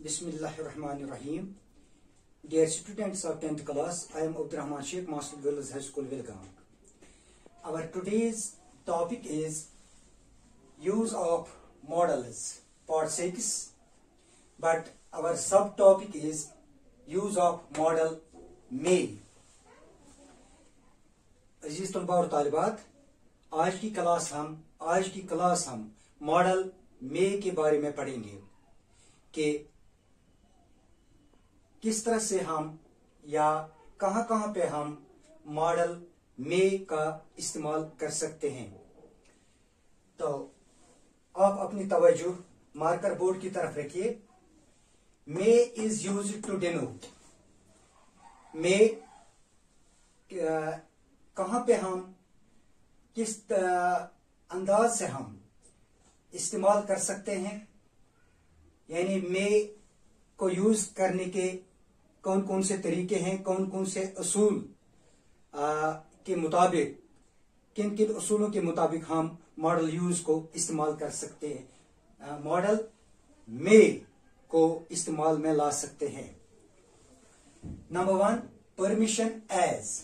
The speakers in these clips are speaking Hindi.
Bismillahirrahmanirrahim. Dear students of 10th class, I am Abdurrahman Sheikh, Master Girls High School, Vilgaon. Our today's topic is use of models, part 6, but our subtopic is use of model may. अजीज तलबा और तालिबात, आज की क्लास हम मॉडल मे के बारे में पढ़ेंगे कि किस तरह से हम या कहां पे हम मॉडल मे का इस्तेमाल कर सकते हैं। तो आप अपनी तवज्जो मार्कर बोर्ड की तरफ रखिए। May is used to denote. May कहां पे हम किस अंदाज से हम इस्तेमाल कर सकते हैं, यानी मे को यूज करने के कौन कौन से तरीके हैं, कौन कौन से असूल के मुताबिक, किन किन असूलों के मुताबिक हम मॉडल यूज को इस्तेमाल कर सकते हैं, मॉडल मे को इस्तेमाल में ला सकते हैं। Number 1, permission as.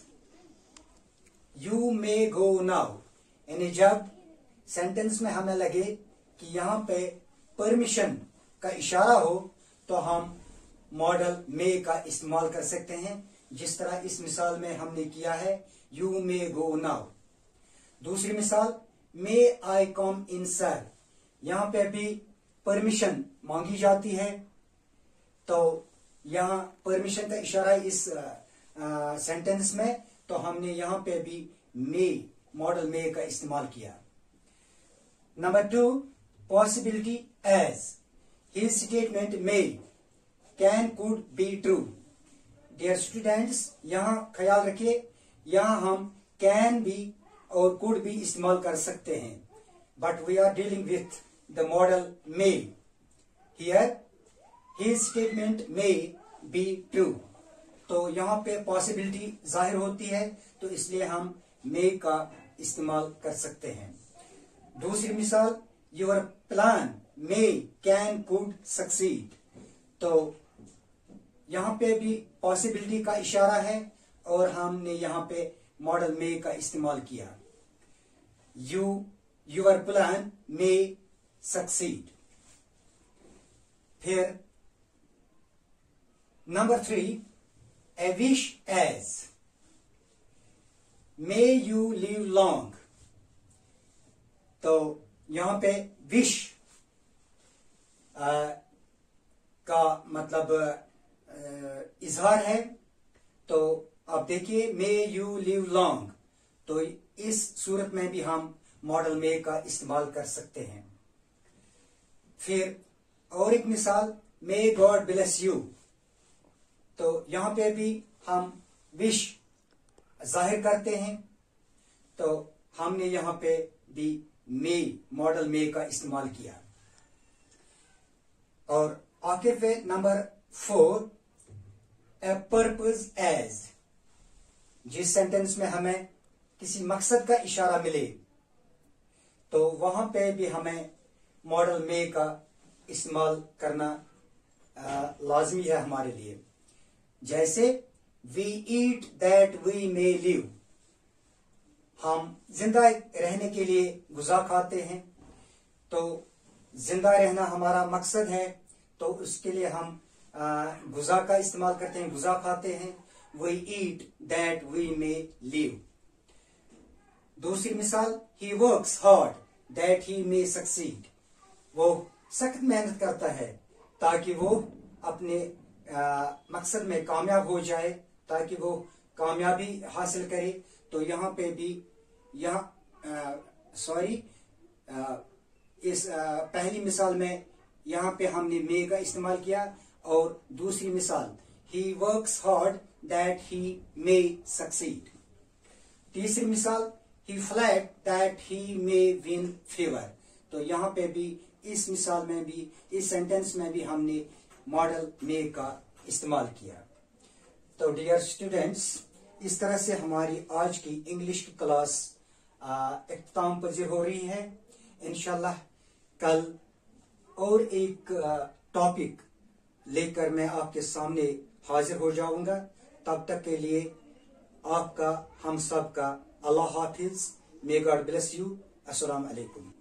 You may go now, यानी जब सेंटेंस में हमें लगे कि यहां पे परमिशन का इशारा हो तो हम मॉडल मे का इस्तेमाल कर सकते हैं, जिस तरह इस मिसाल में हमने किया है, यू मे गो नाउ। दूसरी मिसाल, मे आई कम इनसाइड। यहां पे भी परमिशन मांगी जाती है, तो यहां परमिशन का इशारा इस सेंटेंस में, तो हमने यहां पे भी मे, मॉडल मे का इस्तेमाल किया। Number 2, possibility as. His statement may can could be true. Dear students, यहां ख्याल रखिए, यहां हम कैन भी और कुड भी इस्तेमाल कर सकते हैं, but we are dealing with the modal may. Here his statement may be true, तो यहां पे पॉसिबिलिटी जाहिर होती है, तो इसलिए हम मे का इस्तेमाल कर सकते हैं। दूसरी मिसाल, your plan may can could succeed. तो यहां पे भी पॉसिबिलिटी का इशारा है और हमने यहां पे मॉडल मे का इस्तेमाल किया। Your plan may succeed. फिर number 3, a wish as. May you live long. तो यहां पे विश का मतलब इजहार है, तो आप देखिए मे यू लिव लॉन्ग, तो इस सूरत में भी हम मॉडल मे का इस्तेमाल कर सकते हैं। फिर और एक मिसाल, मे गॉड ब्लेस यू। तो यहां पे भी हम विश जाहिर करते हैं, तो हमने यहां पे भी मे, मॉडल मे का इस्तेमाल किया। और आखिर पे नंबर 4, ए पर्पज एज। जिस सेंटेंस में हमें किसी मकसद का इशारा मिले, तो वहां पे भी हमें मॉडल मे का इस्तेमाल करना लाजमी है हमारे लिए। जैसे we eat that we may live. हम जिंदा रहने के लिए गुज़ा खाते हैं, तो जिंदा रहना हमारा मकसद है, तो उसके लिए हम गुज़ा का इस्तेमाल करते हैं, गुज़ा खाते हैं। We eat that we may live. दूसरी मिसाल, he works hard that he may succeed. वो सख्त मेहनत करता है ताकि वो अपने मकसद में कामयाब हो जाए, ताकि वो कामयाबी हासिल करे। तो यहाँ पे भी इस पहली मिसाल में यहाँ पे हमने मे का इस्तेमाल किया, और दूसरी मिसाल, he works hard that he may succeed. तीसरी मिसाल, he flat that he may win favour. तो यहाँ पे भी इस मिसाल में भी, इस सेंटेंस में भी हमने मॉडल मे का इस्तेमाल किया। तो डियर स्टूडेंट्स, इस तरह से हमारी आज की इंग्लिश की क्लास इख्तिताम पजीर हो रही है। इंशाल्लाह कल और एक टॉपिक लेकर मैं आपके सामने हाजिर हो जाऊंगा। तब तक के लिए आपका, हम सब का अल्लाह हाफिज। May God bless you. अस्सलाम अलैकुम।